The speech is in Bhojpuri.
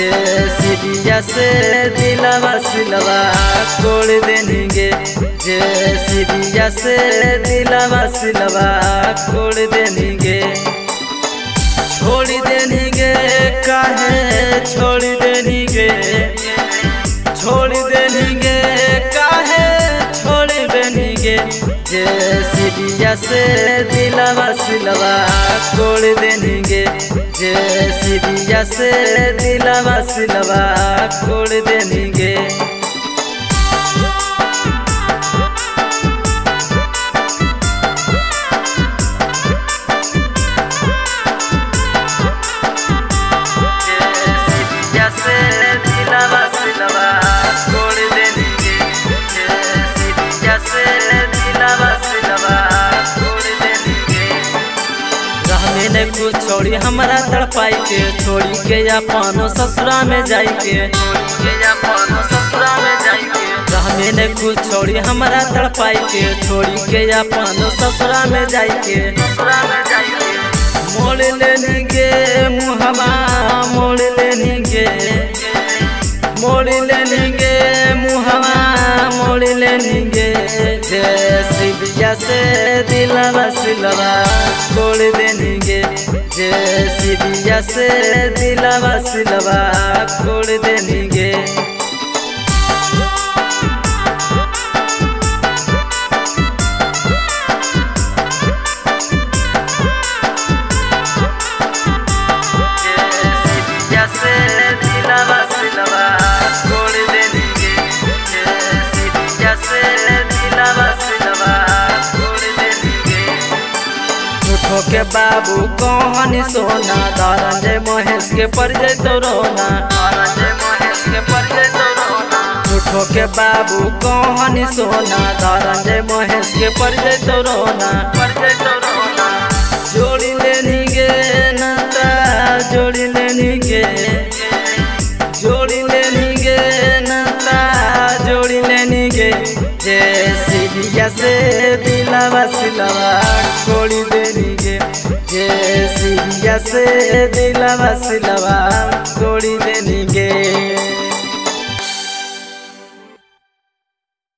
जे सीरिया से दिलवा सिलवा तोड़ देंगे। जे सीरिया से दिलवा सिलवा तोड़ देंगे। छोड़ देंगे काहे छोड़ देंगे। छोड़ देंगे काहे छोड़ देंगे। जे सीरिया से दिलवा सिलवा तोड़ देंगे। जे सीरिया से दिलवा सिलवा तोड़ देंगे। मैंने कुछ छोड़ी हमारा तड़पाई के छोड़ी के अपन ससुरा में जाई के। मैंने कुछ छोड़ी हमारा तड़पाई के छोड़ी के अपन ससुरा में जाई के। मोड़ लेंगे मुहवा मोड़ लेंगे। मोड़ लेंगे मुहवा मोड़ लेंगे। जे सीरिया से दिलवा सिलवा तोड़ देंगे। जे सीरिया से दिलवा सिलवा तोड़ देंगे। के बाबू कहानी सोना धनंजय महेश के पर तो रोना। झूठो के बाबू कहानी सोना धनंजय महेश के पर तो रोना। जोड़ी लेंगे नाता जोड़ी लेंगे। जोड़ी लेंगे नाता जोड़ी लेंगे। जे सीरिया से दिलवा सिलवा तोड़ देंगे। जे सीरिया से दिलवा सिलवा तोड़ देंगे।